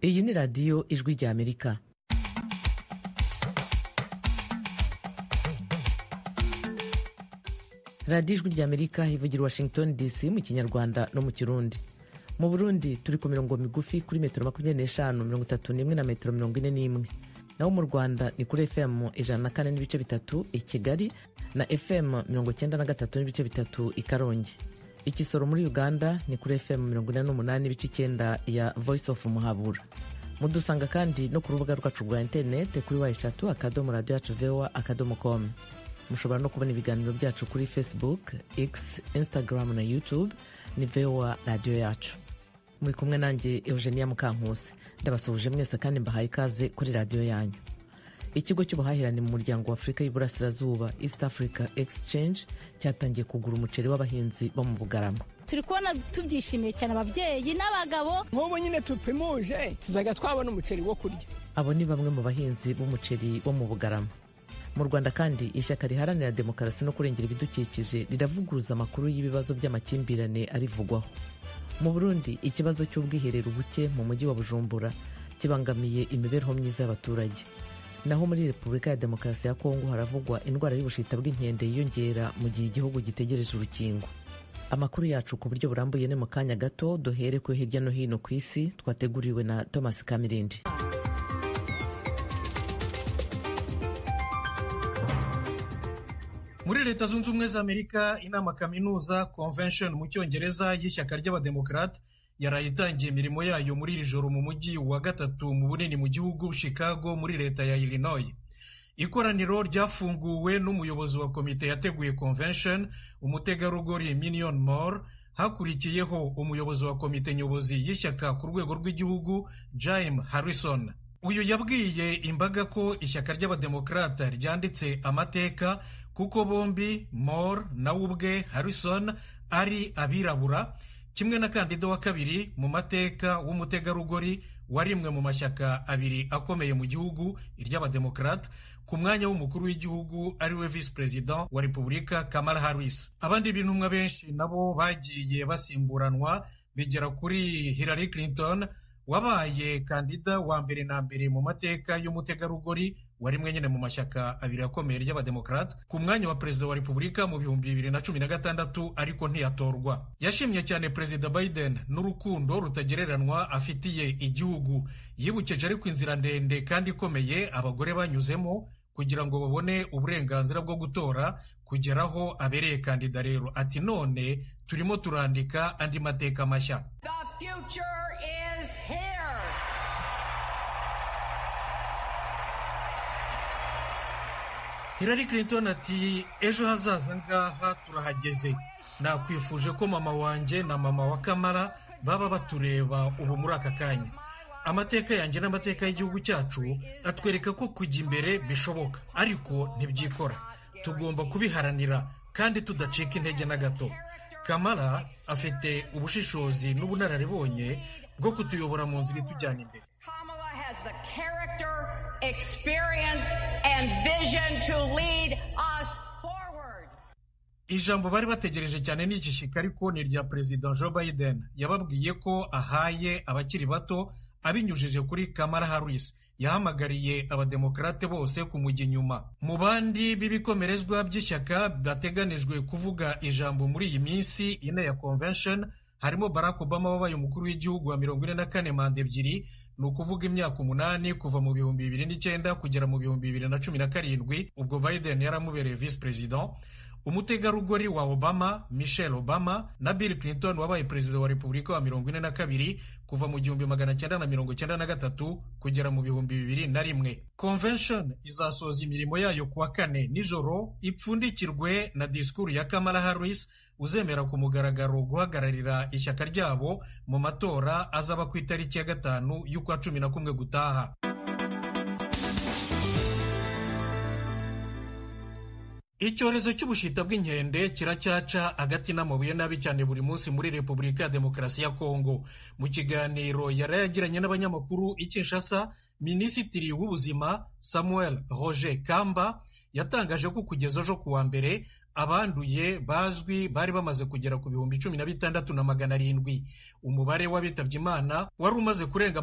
Iyi ni radiyo ijwi rya Amerika. Radiyo ijwi rya Amerika ivugira Washington DC mu Kinyarwanda no mu Kirundi. Mu Burundi turi ku mirongo migufi kuri metero 25, 31 na metero 41. Naho mu Rwanda ni kuri FM 104 n'ibice bitatu i Kigali na FM 93 n'ibice bitatu i Karongi. Ikisoro muri Uganda ni kuri FM 48 n'ibice 9 ya Voice of Muhabura. Mudusanga kandi no ku rubuga rwacu rwa internet kuri wa3.radio.voa.com. Mushobora no kubona ibiganiro byacu kuri Facebook, X, Instagram na YouTube ni VOA Radio yacu. Muri kumwe nanjye Eugenia Mukankusi. Ndabasuhuje mwese kandi mbahaye ikaze kuri radio yanyu. Ikigo cy'ubuhahirane mu muryango wa Afrika y'Iburasirazuba East Africa Exchange cyatangiye kugura umuceri w'abahinzi bo mu Bugarama. Turi kubona tubyishimiye cyane ababyeyi n'abagabo. Nk'ubu nyine tupimuje tuzaga twabona umuceri wo kurya. Abo ni bamwe mu bahinzi b'umuceri bo mu Bugarama. Mu Rwanda kandi ishyaka riharanira demokarasi no kurengera ibidukikije riravuguruza amakuru y'ibibazo by'amakimbirane arivugwaho. Mu Burundi ikibazo cy'ubwiherero buke mu mujyi wa Bujumbura kibangamiye imibereho myiza y'abaturage. Naho muri Repubulika ya Demokarasi ya Kongo haravugwa indwara y'ubushita bw'inkende yiyongera mu gihe igihugu gitegereje urukingo. Amakuru yacu ku buryo burambuye ne mu kanya gato duhere ko hirya no hino ku isi twateguriwe na Thomas Kamirindi. Muri Leta Zunze Ubumwe za Amerika inama kaminuza convention mu cyongereza y'ishyaka ry'abademokrate yarayitangiye imirimo yayo muri iri joro mu mujyi wa gatatu mu bunini mu gihugu Chicago muri leta ya Illinois. Ikoraniro ryafunguwe n'umuyobozi wa komite yateguye convention umutegarugori Minion Moore, hakurikiyeho umuyobozi wa komite nyobozi y'ishyaka ku rwego rw'igihugu Jim Harrison. Uyu yabwiye imbaga ko ishyaka ry'abademokrate ryanditse amateka kuko bombi Moore na ubwe Harrison ari abirabura, kimwe na kandida wa kabiri mu mateka w'umutegarugori warimwe mu mashyaka abiri akomeye mu gihugu iry'abademokrate ku mwanya w'umukuru w'igihugu ariwe vice president wa Repubulika Kamala Harris. Abandi bintumwa benshi nabo bagiye basimburanwa bigera kuri Hillary Clinton wabaye kandida wa mbere na mbere mu mateka y'umutegarugori warimwe nyine mu mashyaka abiri akomeye y'abademokrate ku mwanya wa perezida wa Repubulika mu 2016 ariko ntiyatorwa. Yashimye cyane Perezida Biden n'urukundo rutagereranwa afitiye igihugu. Yibukeje ariko inzira ndende kandi ikomeye abagore banyuzemo kugira ngo babone uburenganzira bwo gutora kugeraho abereye kandida. Rero ati none turimo turandika andi mateka mashya. The future is here. Hillary Clinton ati ejo hazaza ngaha turahageze. Nakwifuje ko mama wanjye na mama wa Kamala baba batureba ubu muri aka kanya. Amateka yanjye n'amateka y'igihugu cyacu atwereka ko kujya imbere bishoboka ariko ntibyikora. Tugomba kubiharanira kandi tudacika intege na gato. Kamala afite ubushishozi n'ubunararibonye bwo kutuyobora mu nzira itujyana imbere. Kamala has the character, experience and vision to lead us forward. Ijambo bari bategereje cyane n'iki shyaka ariko ni rya President Joe Biden. Yababwiye ko ahaye abakiri bato abinyujije kuri Kamala Harris. Yahamagariye abademokrate bose kumujya inyuma. Mu bandi b'ibikomerezwa by'ishyaka bateganijwe kuvuga ijambo muri iyi minsi ine ya convention harimo Barack Obama wabaye umukuru w'igihugu wa 44 manda ebyiri, ni ukuvuga imyaka 8 kuva mu 2009 kugera mu 2017 ubwo Biden yaramubereye vice president. Umutegarugori wa Obama Michelle Obama na Bill Clinton wabaye perezida wa Repubulika wa 42 kuva mu 1993 kugera mu 2001. Convention izasoza imirimo yayo kuwa kane nijoro ipfundikirwe na disikuru ya Kamala Harris uzemera ku mugaragaro guhagararira ishyaka ryabo mu matora azaba ku itariki ya 5 y'ukwa 11 gutaha. Icyorezo cy'ubushita bw'inkende kiracyaca agati n'amabuye nabi cyane buri munsi muri Repubulika ya Demokarasi ya Kongo. Mu kiganiro yarayagiranye n'abanyamakuru i Kinshasa, Minisitiri w'Ubuzima Samuel Roger Kamba yatangaje ko kugeza ejo kuwa mbere abanduye bazwi bari bamaze kugera ku bihumbi 16,700. Umubare w'abitabye Imana wari umaze kurenga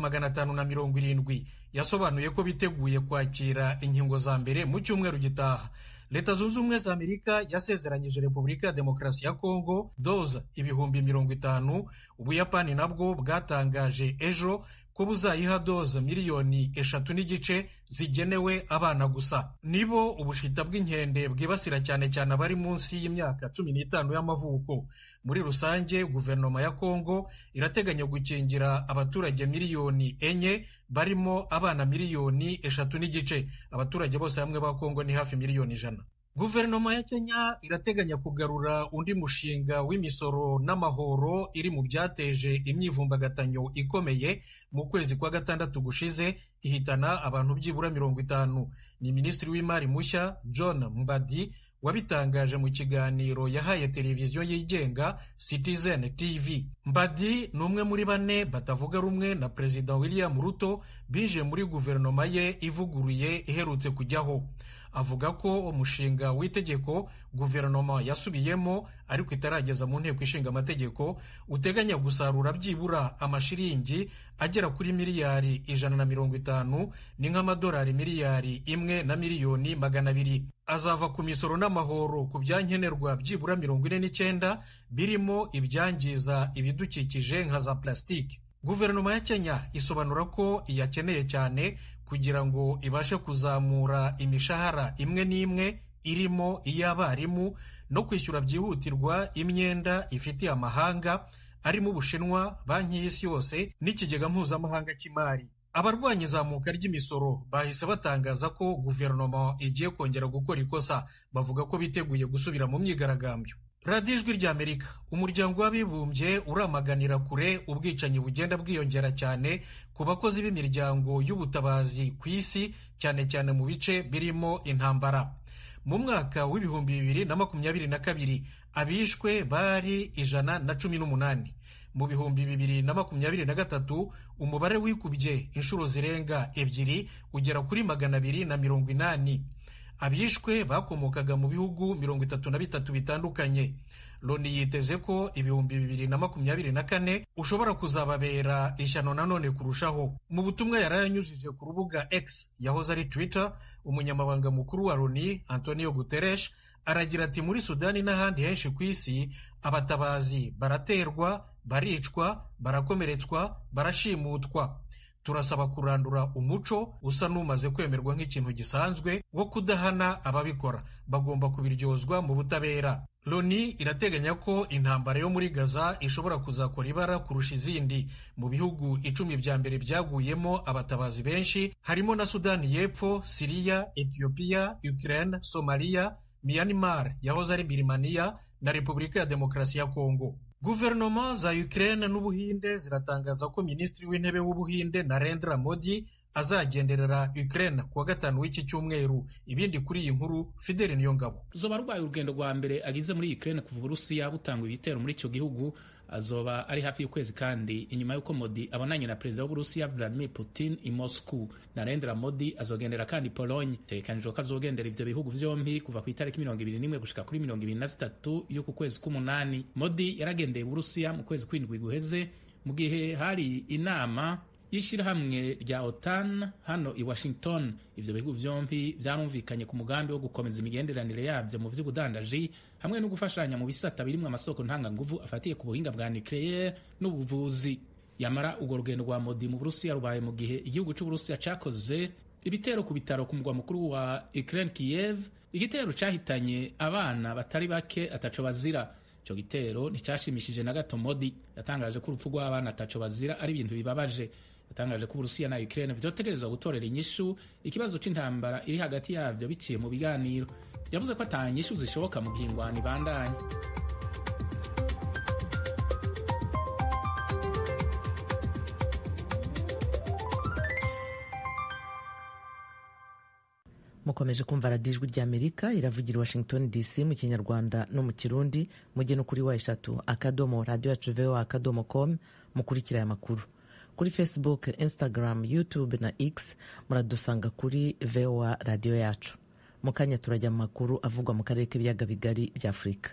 570. Yasobanuye ko biteguye kwakira inkingo za mbere mu cyumweru gitaha. Leta Zunze Ubumwe za Amerika yasezeranyije Repubulika ya Demokarasi ya Kongo doza 50,000. Ubuyapani nabwo bwatangaje ejo ko buzayiha doza 3,5 miliyoni zigenewe abana gusa. Nibo ubushita bw'inkende bwibasira cyane cyane abari munsi y'imyaka 15 y'amavuko. Muri rusange guverinoma ya Kongo irateganya gukingira abaturage 4,000,000 barimo abana 3,500,000. Abaturage bose hamwe ba Kongo ni hafi 1,100,000. Guverinoma ya Kenya irateganya kugarura undi mushinga w'imisoro n'amahoro iri mu byateje imyivumbagatanyo ikomeye mu kwezi kwa gatandatu gushize ihitana abantu byibura 50. Ni Minisitiri w'Imari mushya John Mbadi wabitangaje mu kiganiro yahaye televiziyo yigenga Citizen TV. Mbadi ni umwe muri bane batavuga rumwe na Perezida William Ruto bije muri guverinoma ye ivuguruye iherutse kujyaho. Avuga ko umushinga w'itegeko guverinoma yasubiyemo ariko itarageza mu nteko ishinga amategeko uteganya gusarura byibura amashiringi agera kuri miliyari 150, ni nk'amadolari miliyari 1,200,000. Azava ku misoro n'amahoro ku byankenerwa byibura 49 birimo ibyangiza ibidukikije nka za plastiki. Guverinoma ya Kenya isobanura ko iyakeneye cyane kugira ngo ibashe kuzamura imishahara imwe n'imwe irimo iy'abarimu no kwishyura byihutirwa imyenda ifitiye amahanga arimo Ubushinwa, Banki y'Isi yose n'Ikigega Mpuzamahanga cy'Imari. Abarwanya izamuka ry'imisoro bahise batangaza ko guverinoma igiye kongera gukora ikosa. Bavuga ko biteguye gusubira mu myigaragambyo. Radio Ijwi ry'Amerika. Umuryango w'Abibumbye uramaganira kure ubwicanyi bugenda bwiyongera cyane ku bakozi b'imiryango y'ubutabazi ku isi, cyane cyane mu bice birimo intambara. Mu mwaka w'ibihumbi 2022 abishwe bari 118. Mu bihumbi 2023 umubare wikubye inshuro zirenga 2 ugera kuri 280. Abishwe bakomokaga mu bihugu 33 bitandukanye. Loni yiteze ko ibihumbi 2024 ushobora kuzababera ishyano nanone kurushaho. Mu butumwa yarayanyujije ku rubuga X yahoze ari Twitter, umunyamabanga mukuru wa Loni Antonio Guterres aragira ati muri Sudani n'ahandi henshi ku isi abatabazi baraterwa, baricwa, barakomeretswa, barashimutwa. Turasaba kurandura umuco usa n'umaze kwemerwa nk'ikintu gisanzwe wo kudahana ababikora. Bagomba kubiryozwa mu butabera. Loni irateganya ko intambara yo muri Gaza ishobora kuzakora ibara kurusha izindi. Mu bihugu 10 bya mbere byaguyemo abatabazi benshi harimo na Sudani y'Epfo, Syria, Ethiopia, Ukraine, Somalia, Myanmar yahoze ari Birmania na Repubulika ya Demokarasi ya Kongo. Guverinoma za Ukraine n'Ubuhinde ziratangaza ko Minisitiri w'Intebe w'Ubuhinde Narendra Modi azagenderera Ukraine kuwa gatanu w'iki cyumweru. Ibindi kuri iyi nkuru Fidel Niyongabo. Zoba rubaye urugendo rwa mbere agize muri Ukraine kuva Urusiya butanga ibitero muri icyo gihugu. Azoba ari hafi y'ukwezi kandi inyuma y'uko Modi abonanye na Perezida w'Uburusiya Vladimir Putin i Moscow. Narendra Modi azogendera kandi Pologne. Tegekanijwe ko azogendera ivyo bihugu vyombi kuva ku itariki 21 gushika kuri 23 y'uku kwezi k'umunani. Modi yaragendeye Uburusiya mu kwezi kw'indwi guheze mu gihe hari inama y'ishirahamwe rya OTAN hano i Washington. Ivyo bihugu vyombi vyarumvikanye ku mugambi wo gukomeza imigenderanire yabyo mu vy'ubudandaji hamwe no gufashanya mu bisata birimwe amasoko ntanganguvu afatiye ku buhinga bwa nucleaire n'ubuvuzi. Yamara urwo rugendo rwa Modi mu Burusiya rubaye mu gihe igihugu c'Uburusiya cakoze ibitero ku bitaro ku mugwa mukuru wa Ukraine Kiev, igitero cahitanye abana batari bake ataco bazira. Ico gitero nticashimishije na gato Modi. Yatangaje ko urupfu rw'abana ataco bazira ari ibintu bibabaje. Yatangaje ko Uburusiya na Ukraine vyotegerezwa gutorera inyishu ikibazo c'intambara iri hagati yavyo biciye mu biganiro. Yavuze ko ata nyishu zishoboka mu gihe ingwano ibandanya. Mukomeje kumva Radio Ijwi ry'Amerika iravugira Washington DC mu Kinyarwanda no mu Kirundi. Mujye no kuri wa3.radio.com mukurikira aya makuru. Kuri Facebook, Instagram, YouTube na X muradusanga kuri VOA Radio yacu. mu kanya turajya mu makuru avugwa mu karere k'ibiyaga bigari bya Afurika.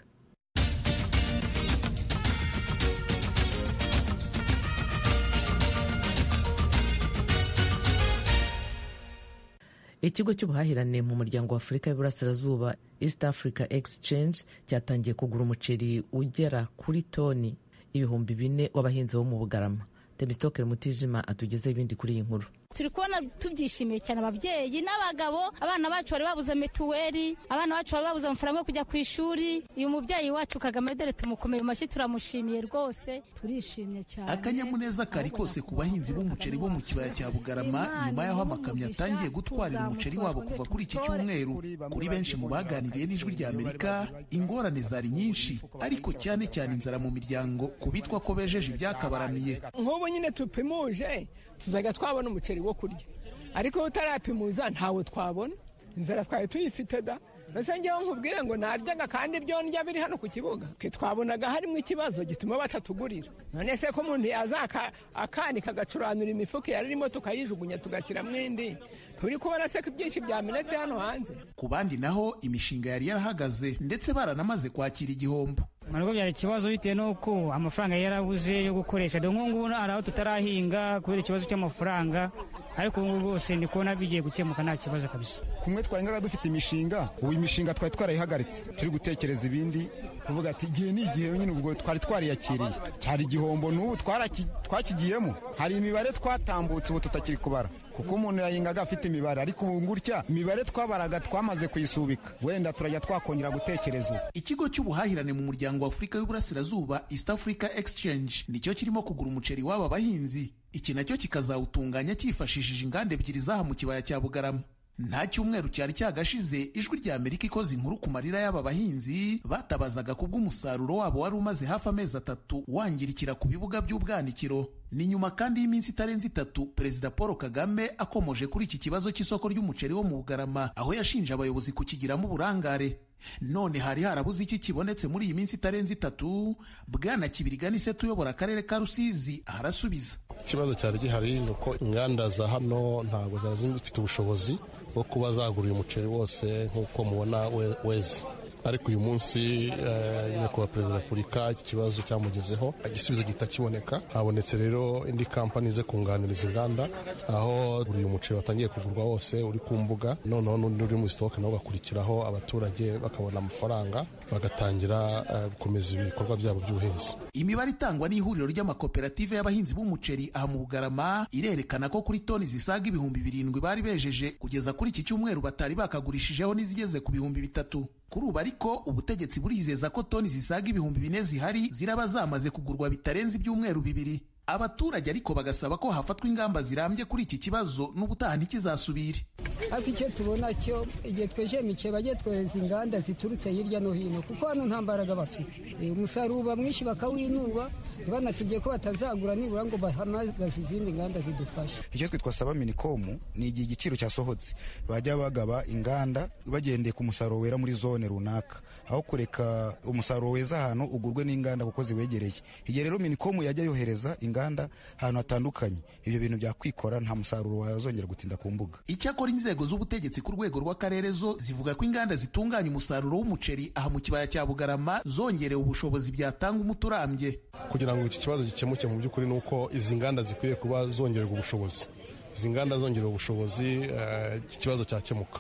Ikigo cy'ubuhahirane mu muryango wa Afurika y'Iburasirazuba East Africa Exchange cyatangiye kugura umuceri ugera kuri toni 4,000 w'abahinzi bo mu Bugarama. Temistokere Mutijima atugezeho ibindi kuri iyi nkuru. Turi kubona tubyishimiye cyane ababyeyi n'abagabo, abana bacu bari babuze mituweli, abana bacu bari babuze amafaranga yo kujya ku ishuri. Uyu mubyeyi wacu Kagame dore tumukomeye mu mashyi, turamushimiye rwose, turishimye cyane. Akanyamuneza kari kose ku bahinzi b'umuceri bo mu kibaya cya Bugarama nyuma y'aho amakamyo atangiye gutwarira umuceri wabo kuva kuri iki cyumweru. Kuri benshi mu baganiriye n'Ijwi rya Amerika, ingorane zari nyinshi, ariko cyane cyane inzara mu miryango kubitwa ko bejeje ibyakabaramiye. Nk'ubu nyine tupimuje tuzaga twabona umuceri wo kurya, ariko utarapimuza ntawe twabona. Inzara twari tuyifite da, mbese ngewe nkubwire ngo naryaga kandi ibyo ndya biri hano ku kibuga, twabonaga harimo ikibazo gituma batatugurira. None se ko umuntu yaza akanika agacuranura imifuka yaririmo tukayijugunya tugashyiramo indi, turi kubona se ko ibyinshi byamenetse hano hanze. Ku bandi naho imishinga yari yarahagaze ndetse baranamaze kwakira igihombo. Mariko byari ikibazo bitewe n'uko amafaranga yarabuze yo gukoresha. Dore nk'ubu ari aho tutarahinga kubera ikibazo cy'amafaranga, ariko ubu rwose ndi kubona bigiye gukemuka nta kibazo kabisa. Kumwe twahingaga dufite imishinga, ubu imishinga twari twarayihagaritse, turi gutekereza ibindi, kuvuga ati igihe ni igihe nyine ubwo twari twariyakiriye. Cyari igihombo n'ubu twakigiyemo, hari imibare twatambutse ubu tutakiri kubara, kuko umuntu yahingaga afite imibare, ariko ubu ngutya imibare twabaraga twamaze kuyisubika, wenda turajya twakongera gutekereza ubu. Ikigo cy'ubuhahirane mu muryango wa Afurika y'Uburasirazuba East Africa Exchange nicyo kirimo kugura umuceri w'aba bahinzi. Iki nacyo kikazawutunganya cyifashishije inganda ebyiri zaha mu kibaya cya Bugarama. Nta cyumweru cyari cyagashize Ijwi rya Amerika ikoze inkuru ku marira y'aba bahinzi batabazaga kubw'umusaruro wabo wari umaze hafi amezi 3 wangirikira ku bibuga by'ubwanikiro. Ni nyuma kandi y'iminsi itarenze 3 Perezida Paul Kagame akomoje kuri iki kibazo cy'isoko ry'umuceri wo mu Bugarama, aho yashinje abayobozi kukigiramo uburangare. None hari harabuze iki kibonetse muri iyi minsi itarenze 3. Bwana Kibiriganise tuyobora akarere ka Rusizi arasubiza. Ikibazo cyari gihari nuko inganda za hano ntabwo zari zifite ubushobozi bwo kuba zagura umuceri wose nk'uko mubona weze, ariko uyu munsi nyakubahwa Perezida wa Repubulika iki kibazo cyamugezeho, igisubizo gihita kiboneka. Habonetse rero indi kampani ze kunganiriza inganda, aho buri umuceri watangiye kugurwa wose uri ku mbuga, noneho n'undi uri mu stock nawo gakurikiraho, abaturage bakabona amafaranga bagatangira gukomeza ibikorwa byabo by'ubuhinzi. Imibare itangwa n'ihuriro ry'amakoperative y'abahinzi b'umuceri aha mu Bugarama irerekana ko kuri toni zisaga 7,000 bari bejeje kugeza kuri iki cyumweru batari bakagurishijeho n'izigeze ku 3,000. Kuri ubu ariko ubutegetsi burizeza ko toni zisaga 4,000 zihari ziraba zamaze kugurwa bitarenze ibyumweru 2. Abaturage ariko bagasaba ko hafatwa ingamba zirambye kuri iki kibazo n'ubutaha ntikizasubire. Ariko icyo tubona cyo igihe tweje mike bagiye twereza inganda ziturutse hirya no hino, kuko hano nta mbaraga bafite. Umusaruro mwinshi bakawinuba, banatubwiye ko batazagura nibura ngo bahamagaze izindi nganda zidufasha. Icyo twe twasaba Minicom ni igihe igiciro cyasohotse bajya bagaba inganda bagendeye ku musaruro wera muri zone runaka, aho kureka umusaruro weza ahantu ugurwe n'inganda kuko ziwegereye. Igihe rero Minicom yajya yohereza inganda ahantu hatandukanye, ibyo bintu byakwikora nta musaruro wazongera gutinda ku mbuga. Icyakora inzego z'ubutegetsi ku rwego rw'akarere zo zivuga ko inganda zitunganya umusaruro w'umuceri aha mu kibaya cya Bugarama zongerewe ubushobozi byatanga umuti urambye. Kugira ngo iki kibazo gikemuke mu by'ukuri nuko izi nganda zikwiye kuba zongererwa ubushobozi. Izi nganda zongerewe ubushobozi iki kibazo cyakemuka,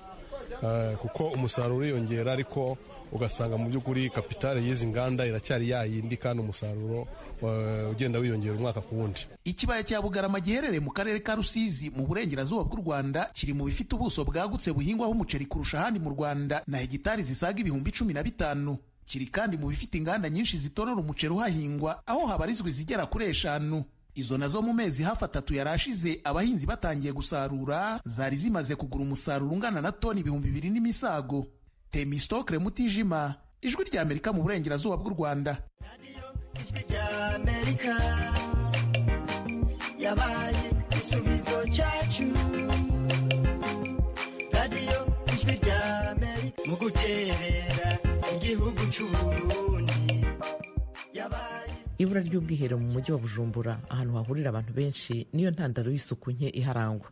kuko umusaruro uriyongera ariko ugasanga mu by'ukuri kapitale y'izi nganda iracyari yayindi kandi umusaruro ugenda wiyongera umwaka ku wundi. Ikibaya cya Bugarama giherereye mu karere ka Rusizi mu burengerazuba bw'u Rwanda kiri mu bifite ubuso bwagutse buhingwaho umuceri kurusha ahandi mu Rwanda na hegitari zisaga 15,000. Kiri kandi mu bifite inganda nyinshi zitonora umuceri uhahingwa, aho habarizwa izigera kuri 5. Izo nazo mu mezi hafi 3 yarashize abahinzi batangiye gusarura zari zimaze kugura umusaruro ungana na toni 2,000 n'imisago. Temistokere Mutijima, Ijwi rya Amerika mu burengerazuba bw'u Rwanda. Yabaye isubizo cyacu, radio Ijwi rya Amerika mu guterera igihugu cy'u Burundi. Ibura ry'ubwiherero mu mujyi wa Bujumbura, ahantu hahurira abantu benshi, niyo ntandaro y'isuku nke iharangwa.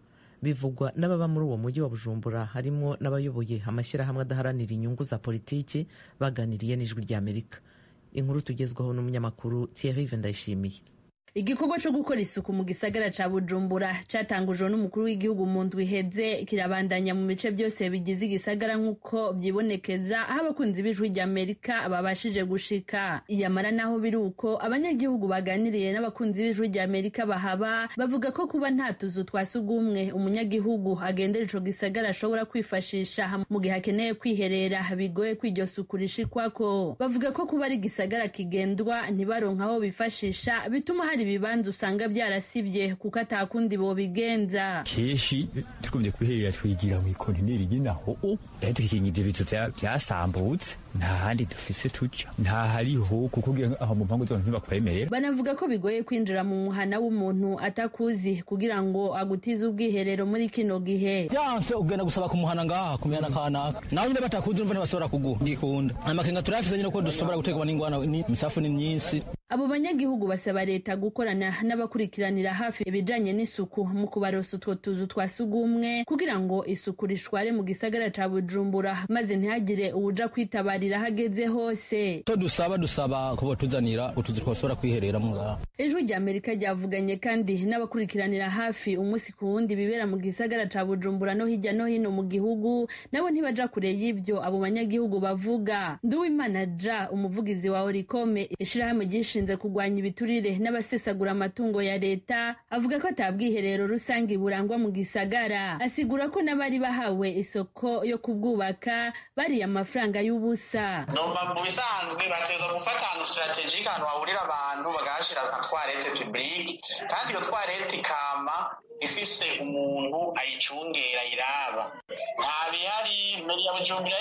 bivugwa n'ababa muri uwo mujyi wa Bujumbura harimo n'abayoboye amashyirahamwe adaharanira inyungu za politiki baganiriye n'Ijwi ry'Amerika. Inkuru tugezwaho n'umunyamakuru Thierry Vendayishimiye. Igikorwa cyo gukora isuku mu gisagara ca Bujumbura catangujwe n'umukuru w'igihugu mu ndwi iheze kirabandanya mu bice byose bigize igisagara nk'uko byibonekeza aho abakunzi b'Ijwi ry'Amerika babashije gushika. Iyamara naho biri uko abanyagihugu baganiriye n'abakunzi b'Ijwi ry'Amerika bahaba bavuga ko kuba nta tuzu twa sugumwe umunyagihugu agendera ico gisagara ashobora kwifashisha mu gihe akeneye kwiherera bigoye kw'iryo suku rishikwako. Bavuga ko kuba ari gisagara kigendwa ntibaronka aho bifashisha bituma hari ibibanza usanga byarasibye kuko atakundi bo bigenza. Keshi tukumye kwiherera twigira mu ikontineri y'inaho tukikingira ibintu byasambutse nta handi dufise tuja nta hariho kuko aho mu mpango zone ntibakwemerera. Banavuga ko bigoye kwinjira mu muhana w'umuntu atakuzi kugira ngo agutize ubwiherero muri kino gihe. Byanse ugenda gusaba ku muhana ngaha kumena kanaka nawe nyine batakuzi urumva ntibasubira kuguha ngikunda amakenga turafise nyine ko dushobora gutegwa n'ingwana imisafu ni myinshi. Abo banyagihugu basaba leta gukorana n'abakurikiranira hafi ibijanye n'isuku mu kubarosa utwo tuzu twa sugumwe kugira ngo isuku rishware mu gisagara ca Bujumbura maze ntihagire uwuja kwitabarira hageze hose. To dusaba ko tuzanira utuzu twasubira kwiherera mu ngaha. Ijwi ry'Amerika ryavuganye kandi n'abakurikiranira hafi umunsi ku wundi bibera mu gisagara ca Bujumbura no hirya no hino mu gihugu nabo ntibaja kure y'ivyo abo banyagihugu bavuga. Nduwimana Ja umuvugizi wa Orikome ishirahamwe gishinze kugwanya ibiturire n'abasesagura amatungo ya leta avuga ko atabwiherero rusange burangwa mu gisagara. Asigura ko n'abari bahawe isoko yo kubwubaka bari amafaranga y'ubusa. Noma mu bisanzwe bateza gufata ahantu strategique ahantu hahurira abantu bagashira toilette publique kandi iyo toilette ikama ifise umuntu ayicungera iraba. Nta bihari muri Bujumbura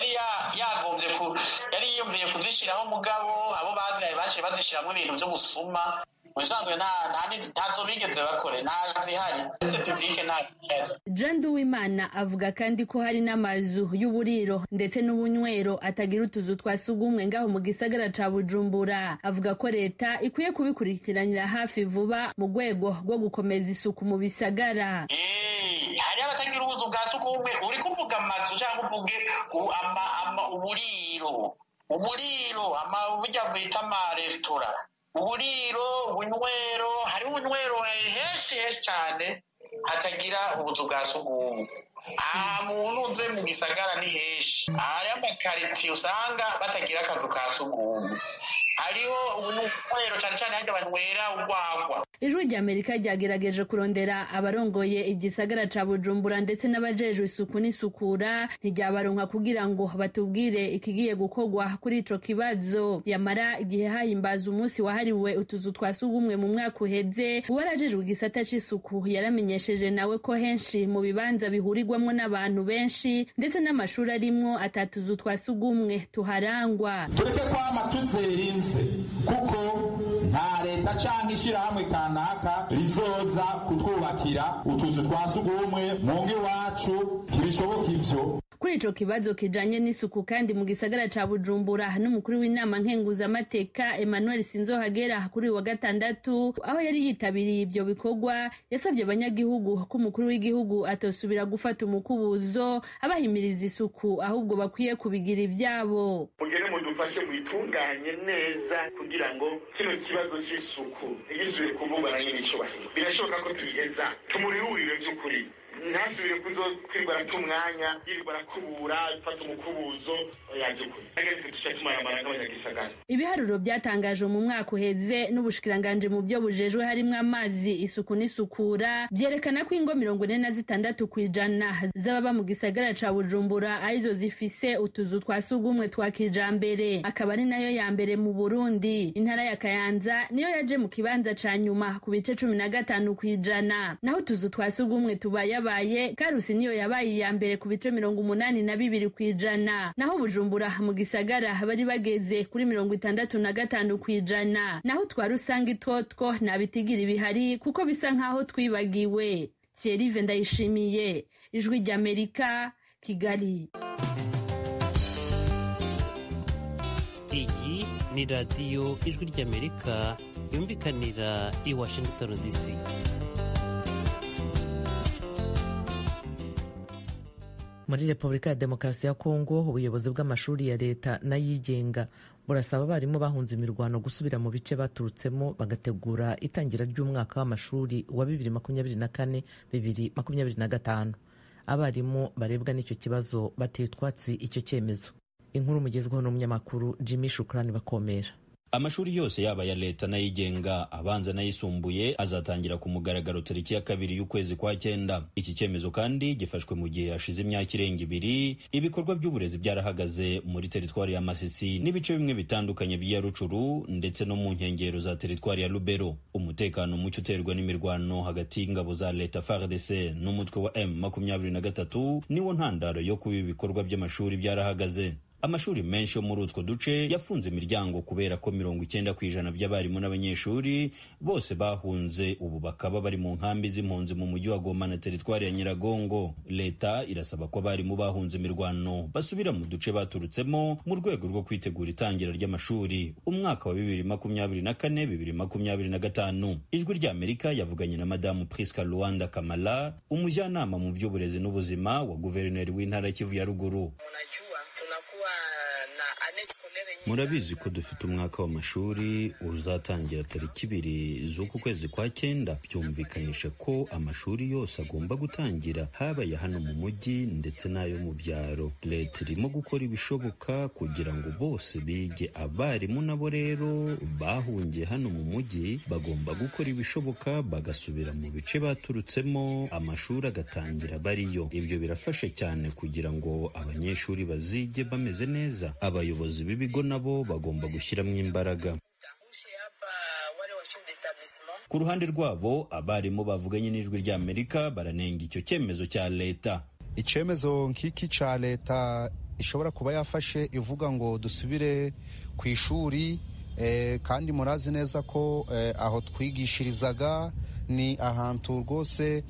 yari yiyumviye kuzishiraho mugabo abo baciye bazishiramo ibintu byo gusuma musanzwe ntazo bigeze bakore ntazihari publique nta. Jean Duwimana avuga kandi ko hari n'amazu y'uburiro ndetse n'ubunywero atagira utuzu twa sugumwe ngaho mu gisagara ca Bujumbura. Avuga ko leta ikwiye kubikurikiranira hafi vuba mu rwego rwo gukomeza isuku mu bisagara. Hari abatagira ubuzu bwa sugumwe uri kuvuga amazu cyangwa uvuge uburiro burya bwita amaresitora uburiro ubunywero hari ubunywero henshi cyane hatagira ubuzu bwa sugumwe. Aha muntu uze mu gisagara ni henshi hari amakaritiye usanga batagira akazu ka sugumwe hariho ubunywero cyane cyane hajya banywera urwagwa. Ijwi ry'Amerika ryagerageje kurondera abarongoye igisagara ca Bujumbura ndetse n'abajejwe isuku n'isukura ntiryabaronka kugira ngo batubwire ikigiye gukorwa kuri ico kibazo. Yamara igihe hahimbaza umunsi wahariwe utuzu twa sugumwe mu mwaka uheze uwarajejwe igisata c'isuku yaramenyesheje nawe ko henshi mu bibanza bihurirwamwo n'abantu benshi ndetse n'amashuri arimwo atatuzu twa sugumwe tuharangwa. Tureke kwama tuzerinze kuko nta leta canke ishirahamwe kanaka rizoza kutwubakira utuzu twa sugumwe mu ngo iwacu ntibishoboka ivyo. Kuri ico kibazo kijanye n'isuku kandi mu gisagara ca Bujumbura n'umukuru w'inama nkenguzamateka Emmanuel Sinzohagera kuri wa gatandatu aho yari yitabiriye ivyo bikorwa yasavye abanyagihugu ko umukuru w'igihugu atosubira gufata umukubuzo abahimiriza isuku ahubwo bakwiye kubigira ivyabo. Mugere mudufashe mwitunganye neza kugira ngo kino kibazo c'isuku ntigisubire kuvugwa na nyir'icubahiro. Birashoboka ko tubiheza tumurihurire vy'ukuri ntasubire kuzokwirwa aratumwanya yirirwa arakubura ifata umukubuzo yagikuri ageze tuca tumaramara nk'abanyagisagara. Ibiharuro byatangajwe mu mwaka uheze n'ubushikiranganje mu byo bujejwe harimwo amazi isuku n'isukura byerekana ko ingo 46% z'ababa mu gisagara ca Bujumbura arizo zifise utuzu twa sugumwe twa kijambere akaba ari nayo ya mbere mu Burundi. Intara ya Kayanza niyo yaje mu kibanza ca nyuma ku bice 15%, naho utuzu twa sugumwe tubaye Karusi niyo yabaye ya mbere ku bice 82%, naho Bujumbura mu gisagara bari bageze kuri 65%, naho twarusanga itotwo nabitigira ibihari kuko bisa nkaho twibagiwe. Thierry Vendayishimiye, Ijwi ry'Amerika, Kigali. Iyi ni radiyo Ijwi ry'Amerika yumvikanira i Washington DC. Muri Repubulika ya Demokarasi ya Kongo, ubuyobozi bw'amashuri ya leta n'ayigenga burasaba abarimu bahunze imirwano gusubira mu bice baturutsemo bagategura itangira ry'umwaka w'amashuri wa 2024-2025. Abarimu barebwa n'icyo kibazo bateye utwatsi icyo cyemezo. Inkuru mugezweho n'umunyamakuru Jimmy Shukrani Bakomera. Amashuri yose yaba ya leta n'ayigenga, abanza n'ayisumbuye azatangira ku mugaragaro tariki ya 2 y'ukwezi kwa 9. Iki cyemezo kandi gifashwe mu gihe hashize imyaka irenga 2 ibikorwa by'uburezi byarahagaze muri teritwari ya Masisi n'ibice bimwe bitandukanye by'iya Rucuru ndetse no mu nkengero za teritwari ya Lubero. Umutekano mucyo uterwa n'imirwano hagati y'ingabo za leta FARDC n'umutwe wa M23 niwo ntandaro yo kuba ibikorwa by'amashuri byarahagaze. Amashuri menshi yo muri utwo duce yafunze imiryango kubera ko 90% by'abarimu n'abanyeshuri bose bahunze, ubu bakaba bari mu nkambi z'impunzi mu mujyi wa Goma na teritwari ya Nyiragongo. Leta irasaba ko abarimu bahunze imirwano basubira mu duce baturutsemo mu rwego rwo kwitegura itangira ry'amashuri umwaka wa 2024-2025. Ijwi rya Amerika yavuganye na Madamu Priska Luanda Kamala, umujyanama mu by'uburezi n'ubuzima wa guverineri w'intara Kivu ya Ruguru. Murabizi ko dufite umwaka w'amashuri uzatangira tariki 2 z'uku kwezi kwa 9. Byumvikanisha ko amashuri yose agomba gutangira, haba ya hano mu mujyi ndetse n'ayo mu byaro. Leta irimo gukora ibishoboka kugira ngo bose bige. Abarimu nabo rero bahungiye hano mu mujyi bagomba gukora ibishoboka bagasubira mu bice baturutsemo, amashuri agatangira bariyo. Ibyo birafasha cyane kugira ngo abanyeshuri bazige bameze neza. Abayobozi b'ibigo nabo bagomba gushyiramo imbaraga. Ku ruhande rwabo, abarimu bavuganye n'Ijwi rya Amerika baranenga icyo cyemezo cya leta. Icyemezo nk'iki cya leta ishobora kuba yafashe ivuga ngo dusubire ku ishuri, kandi murazi neza ko aho twigishirizaga ni ahantu rwose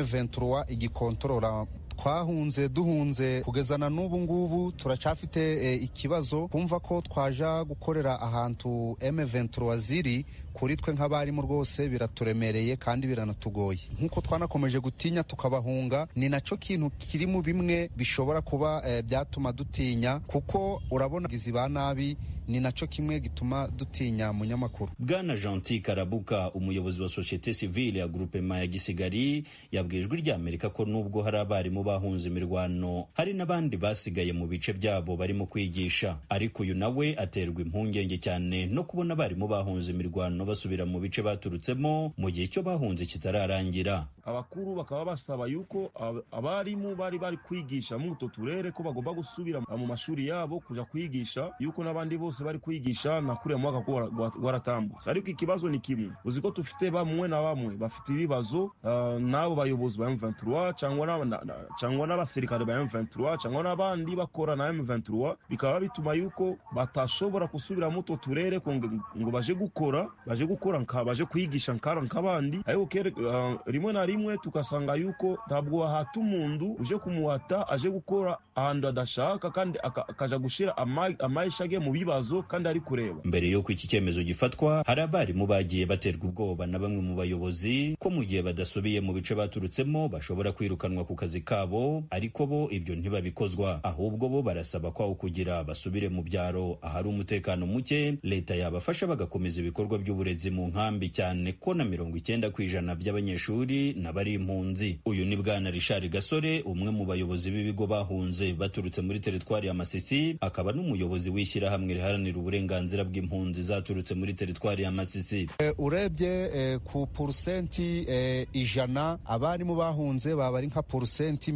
M23 igikontorora. Twahunze duhunze kugezana n'ubu ngubu turacafite ikibazo kumva ko twaja gukorera ahantu M23 ziri. Kuri twe nk'abarimu rwose biraturemereye kandi biranatugoye. Nk'uko twanakomeje gutinya tukabahunga, ni naco kintu kiri mu bimwe bishobora kuba byatuma dutinya, kuko urabona gizi ba nabi, ni naco kimwe gituma dutinya munyamakuru. Bwana Gentil Karabuka, umuyobozi wa societe civile ya groupement ya Gisigari, yabwiye Ijwi rya Amerika ko nubwo hari abarimu bahunze imirwano, hari n'abandi basigaye mu bice byabo barimo kwigisha. Ariko uyu nawe aterwa impungenge cyane no kubona abarimu bahunze imirwano basubira mu bice baturutsemo mu gihe cyo bahunze kitararangira. Abakuru bakaba basaba yuko abarimu bari kwigisha mu to turere ko bagomba gusubira mu mashuri yabo kuja kwigisha, yuko n'abandi bose bari kwigisha na kure mwaka ko waratambutse. Ariko ikibazo ni kimwe, uzi ko tufite bamwe na bamwe bafite ibibazo nabo bayobozi ba M23 cyangwa n'abasirikare ba M23 cyangwa n'abandi bakora na M23, bikaba bituma yuko batashobora gusubira mu to turere ngo baje gukora baje kwigisha nk'abandi. Ariko rimwe na rimwe tukasanga yuko ntabwo wahata umuntu uje kumuhata aje gukora ahantu adashaka kandi akaja gushira amaisha ge mu bibazo kandi ari kureba. Mbere yuko iki cyemezo gifatwa, hari abarimu bagiye baterwa ubwoba na bamwe mu bayobozi ko mu gihe badasubiye mu bice baturutsemo bashobora kwirukanwa ku kazi kabo, ariko bo ibyo ntibabikozwa. Ahubwo bo barasaba ko kugira basubire mu byaro ahari umutekano muke, leta yabafasha bagakomeza ibikorwa by'uburezi mu nkambi, cyane ko na 90% by'abanyeshuri n'abari impunzi. Uyu ni Bwana Richard Gasore, umwe mu bayobozi b'ibigo bahunze baturutse muri teritwari ya Masisi, akaba n'umuyobozi w'ishyirahamwe riharanira uburenganzira bw'impunzi zaturutse muri teritwari ya Masisi. Urebye ku pourcenti 100 abarimu bahunze baba ari nka pourcenti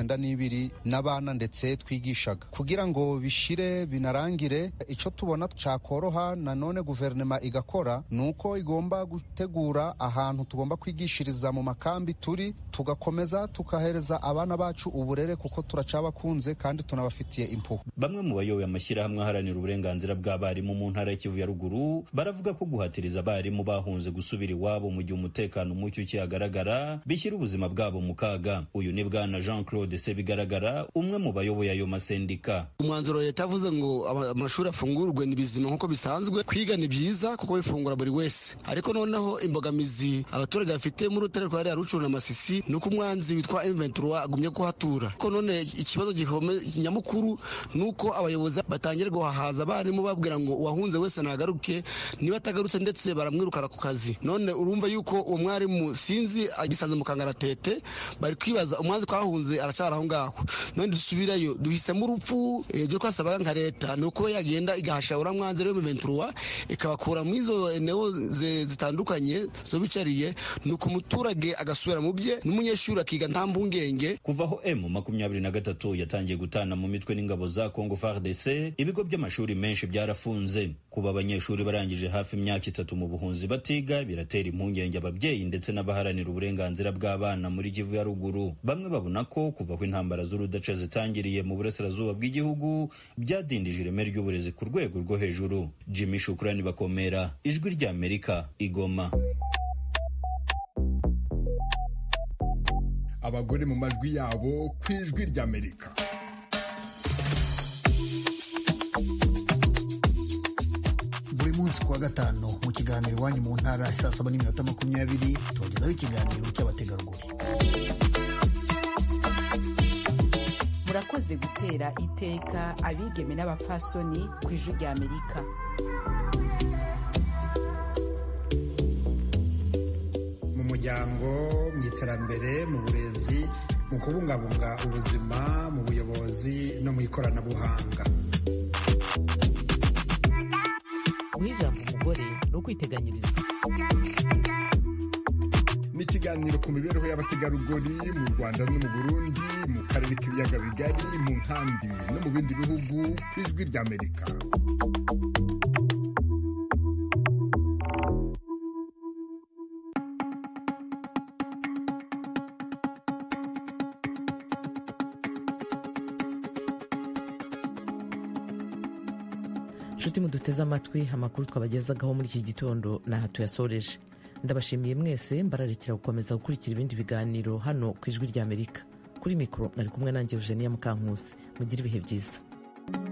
92 n'abana ndetse twigishaga. Kugira ngo bishire binarangire, ico tubona cyakoroha nanone guverinoma igakora nuko igomba gutegura ahantu tugomba kwigishiriza mu makambi turi, tugakomeza tukahereza abana bacu uburere kuko turacabakunze kandi tunabafitiye impuhwe. Bamwe mu bayoboye amashyirahamwe aharanira uburenganzira bw'abarimu mu ntara ya Kivu ya Ruguru baravuga ko guhatiriza abarimu bahunze gusubira iwabo mu gihe umutekano mucyo ukihagaragara bishyira ubuzima bwabo mu kaga. Uyu ni Bwana Jean Jean Claude Sebigaragara, umwe mu bayoboye ayo masendika. Umwanzuro leta yavuze ngo amashuri afungurwe ni bizima nkuko bisanzwe, kwiga ni byiza kuko bifungura buri wese, ariko noneho imbogamizi abaturage bafite muri Rutare rwa Rya Rucuru na Masisi nuko umwanzi witwa M23 agumye kuhatura. Ko none ikibazo gikomeye nyamukuru nuko abayobozi batangira guhahaza abarimu babwira ngo uwahunze wese nagaruke, niba atagarutse ndetse baramwirukana ku kazi. None urumva yuko uwo mwarimu sinzi agisanze mu kangaratete, bari kwibaza umwanzi twahunze aracara aho ngaho. None dusubirayo duhisemo urupfu. Ibyo twasaba nka leta nuko yagenda igahasha uramwanzi rero M23 ikabakura mu izo eneo zitandukanye zo bicariye, nuko umuturage agasubira mu bye n'umunyeshuri akiga nta mbungenge. Kuvaho M23 yatangiye gutana mu mitwe n'ingabo za Congo FARDC, ibigo by'amashuri menshi byarafunze. Kuba abanyeshuri barangije hafi imyaka 3 mu buhunzi batiga biratera impungenge ababyeyi ndetse n'abaharanira uburenganzira bw'abana muri Kivu ya ruguru. Bamwe babona ko kuvaho intambara z'urudaca zitangiriye mu burasirazuba bw'igihugu byadindije ireme ry'uburezi ku rwego rwo hejuru. Jimmy Shukrani Bakomera, Ijwi ry'Amerika, Igoma. Abagore mu majwi yabo ku Ijwi ry'Amerika. Buri munsi kuwa gatanu mu kiganiro Iwanyu mu Ntara saa 7:20 tubagezaho ikiganiro cy'abategarugori. Murakoze gutera iteka abigeme n'abapfasoni ku Ijwi ry'Amerika. Mu muryango, mu iterambere, mu burezi, mu kubungabunga ubuzima, mu buyobozi no mu ikoranabuhanga. Guha ijambo umugore ni ukwiteganyiriza. Ni ikiganiro ku mibereho y'abategarugori mu Rwanda no mu Burundi, mu karere k'ibiyaga bigari, mu nkambi no mu bindi bihugu ku Ijwi ry'Amerika. Nshuti muduteze amatwi, amakuru twabagezagaho muri iki gitondo naha tuyasoreje. Ndabashimiye mwese, mbararekera gukomeza gukurikira ibindi biganiro hano ku Ijwi ry'Amerika. Kuri mikoro nari kumwe nanjye Eugenia Mukankusi. Mugire ibihe byiza.